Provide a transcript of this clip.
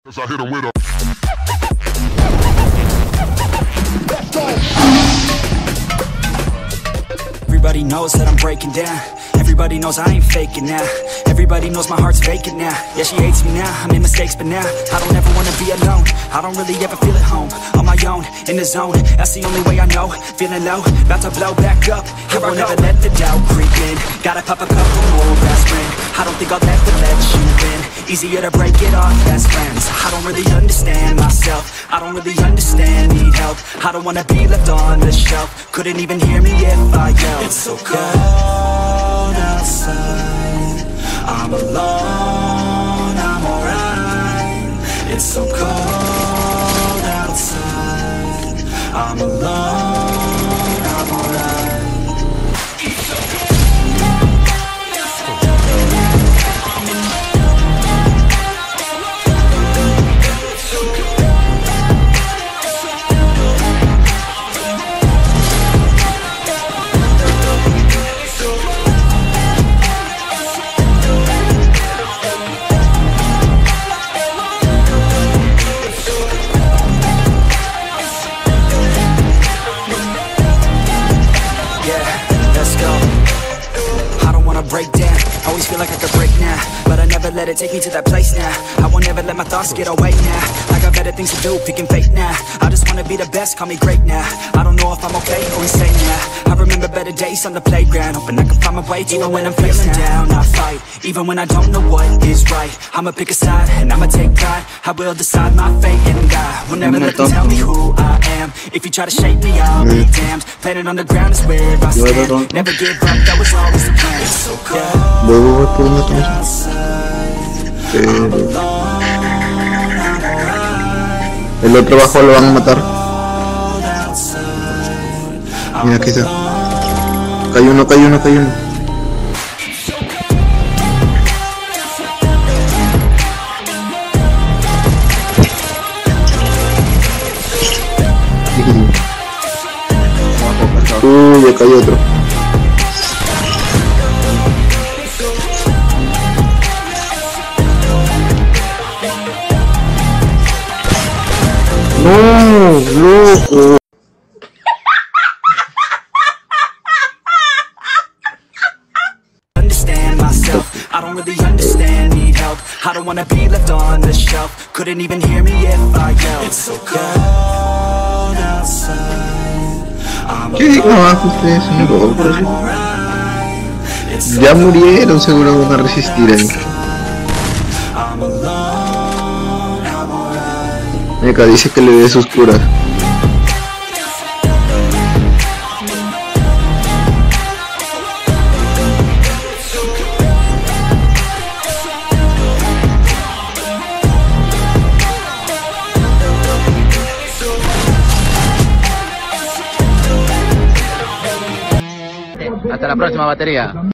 Everybody knows that I'm breaking down. Everybody knows I ain't faking now. Everybody knows my heart's vacant now. Yeah, she hates me now, I made mistakes but now I don't ever wanna be alone. I don't really ever feel at home. On my own, in the zone, that's the only way I know. Feeling low, about to blow back up. I won't ever let the doubt creep in. Gotta pop a couple more aspirin. I don't think I'll ever let you in. Easier to break it off best friends. I don't really understand myself. I don't really understand, need help. I don't wanna be left on the shelf. Couldn't even hear me if I yelled. It's so cold outside, I'm alone, I'm alright. It's so cold outside, I'm alone, I'm alright. It's so cold. Break down, always feel like I could break now, but I never let it take me to that place now. I won't ever let my thoughts get away now. I got better things to do, picking fate now. I just wanna be the best, call me great now. I don't know if I'm okay or insane now. I remember better days on the playground, hoping I can find my way. Even when I'm feeling down, I fight. Even when I don't know what is right, I'ma pick a side and I'ma take pride. I will decide my fate and die. Will never let them tell me who I am. If you try to shape me, I'll be damned. Planet on the ground is where I stand. Never give up, that was always the plan. It's so Luego voy por una otra. Pero el otro abajo lo van a matar. Mira, aquí está. Cayó uno. Ya cayó otro. No, loco. Understand myself, I don't really understand, need help. I don't wanna be left on the shelf. Couldn't even hear me if I yelled. It's so cold outside. ¿Qué digo abajo ustedes? Ya murieron, seguro van a resistir ahí. Acá dice que le dé sus curas. Hasta la próxima, batería.